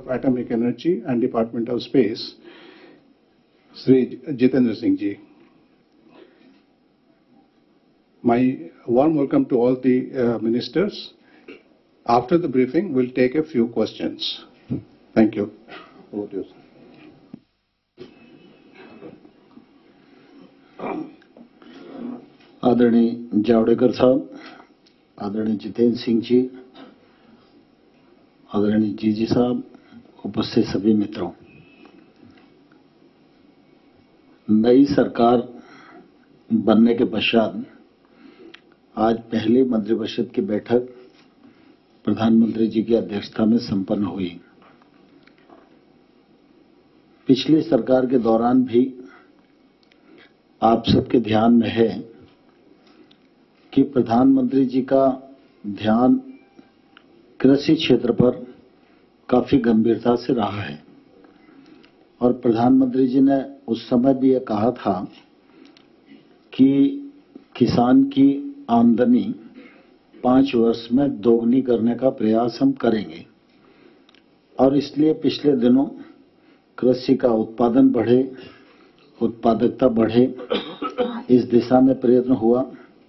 Atomic Energy and Department of Space, Sri Jitendra Singh ji. My warm welcome to all the ministers. After the briefing, we'll take a few questions. Thank you. Over to you, sir. आदरणीय जावड़ेकर साहब, आदरणीय जितेंद्र सिंह जी, आदरणीय जी साहब, उपस्थित सभी मित्रों, नई सरकार बनने के पश्चात आज पहली मंत्रिपरिषद की बैठक प्रधानमंत्री जी की अध्यक्षता में संपन्न हुई। पिछली सरकार के दौरान भी आप सबके ध्यान में है कि प्रधानमंत्री जी का ध्यान कृषि क्षेत्र पर काफी गंभीरता से रहा है और प्रधानमंत्री जी ने उस समय भी यह कहा था कि किसान की आमदनी 5 वर्ष में दोगुनी करने का प्रयास हम करेंगे और इसलिए पिछले दिनों कृषि का उत्पादन बढ़े, उत्पादकता बढ़े, इस दिशा में प्रयत्न हुआ।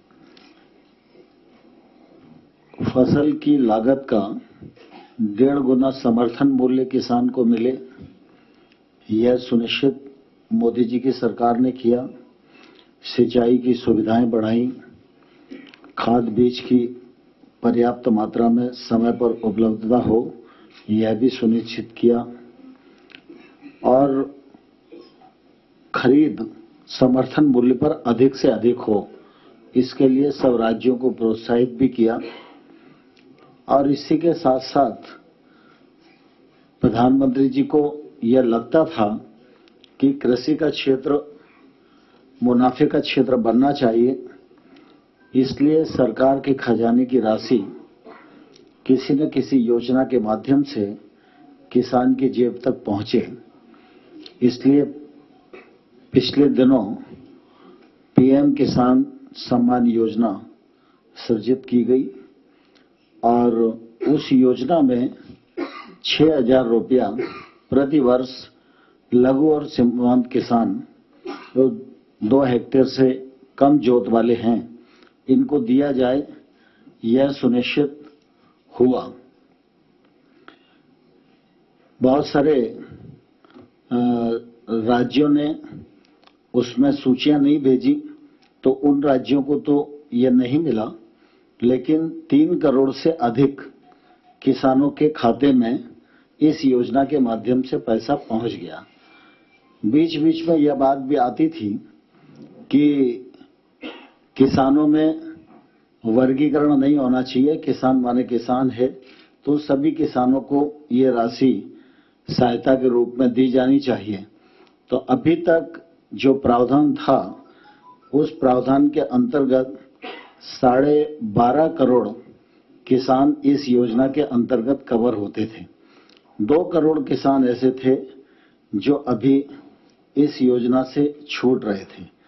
फसल की लागत का 1.5 गुना समर्थन मूल्य किसान को मिले, यह सुनिश्चित मोदी जी की सरकार ने किया। सिंचाई की सुविधाएं बढ़ाई, खाद बीज की पर्याप्त मात्रा में समय पर उपलब्धता हो, यह भी सुनिश्चित किया और खरीद समर्थन मूल्य पर अधिक से अधिक हो, इसके लिए सब राज्यों को प्रोत्साहित भी किया। और इसी के साथ साथ प्रधानमंत्री जी को यह लगता था कि कृषि का क्षेत्र मुनाफे का क्षेत्र बनना चाहिए, इसलिए सरकार के खजाने की राशि किसी न किसी योजना के माध्यम से किसान की जेब तक पहुंचे। इसलिए पिछले दिनों पीएम किसान सम्मान योजना सृजित की गई और उस योजना में 6,000 रुपया प्रति वर्ष लघु और सीमांत किसान जो 2 हेक्टेयर से कम जोत वाले हैं, इनको दिया जाए, यह सुनिश्चित हुआ। बहुत सारे राज्यों ने उसमें सूचियां नहीं भेजी, तो उन राज्यों को तो यह नहीं मिला, लेकिन 3 करोड़ से अधिक किसानों के खाते में इस योजना के माध्यम से पैसा पहुंच गया। बीच बीच में यह बात भी आती थी कि किसानों में वर्गीकरण नहीं होना चाहिए, किसान माने किसान है, तो सभी किसानों को ये राशि सहायता के रूप में दी जानी चाहिए। तो अभी तक जो प्रावधान था, उस प्रावधान के अंतर्गत 12.5 करोड़ किसान इस योजना के अंतर्गत कवर होते थे। 2 करोड़ किसान ऐसे थे जो अभी इस योजना से छूट रहे थे।